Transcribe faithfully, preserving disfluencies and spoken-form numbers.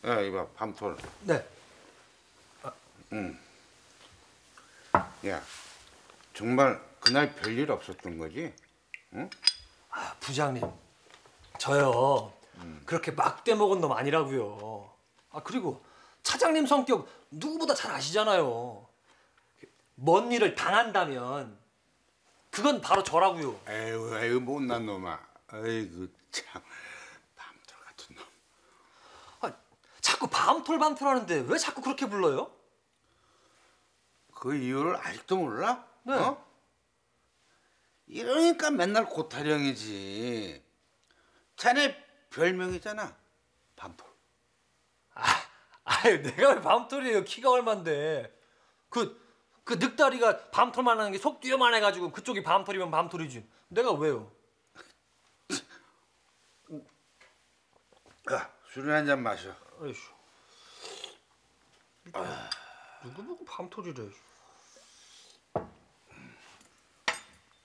야, 이봐, 밤톨. 네. 응. 야, 정말 그날 별일 없었던 거지? 응? 아, 부장님, 저요 음. 그렇게 막대 먹은 놈 아니라고요. 아, 그리고 차장님 성격 누구보다 잘 아시잖아요. 먼 일을 당한다면 그건 바로 저라고요. 에휴, 에휴, 못난 놈아. 아이고 참, 밤톨 같은 놈. 아, 자꾸 밤톨 밤톨 하는데 왜 자꾸 그렇게 불러요? 그 이유를 아직도 몰라? 네. 어? 이러니까 맨날 고타령이지. 자네 별명이잖아, 밤톨. 아, 아유, 내가 왜 밤톨이에요? 키가 얼만데. 그, 그 늑다리가 밤톨만 하는 게 속뒤에만 해가지고 그쪽이 밤톨이면 밤톨이지. 내가 왜요? 야, 술이나 한 잔 마셔. 아이씨. 아, 누구 보고 밤톨이래.